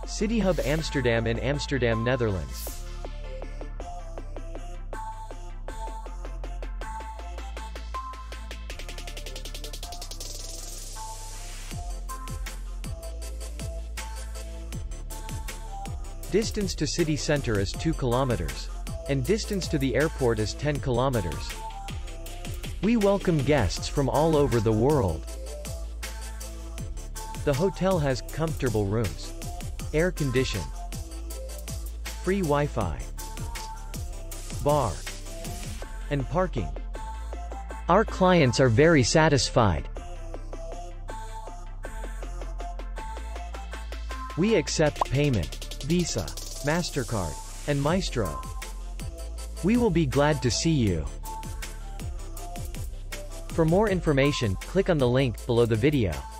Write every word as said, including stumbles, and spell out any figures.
CityHub Amsterdam in Amsterdam, Netherlands. Distance to city center is two kilometers. And distance to the airport is ten kilometers. We welcome guests from all over the world. The hotel has comfortable rooms, air condition, free Wi-Fi, bar, and parking. Our clients are very satisfied. We accept payment, Visa, MasterCard, and Maestro. We will be glad to see you. For more information, click on the link below the video.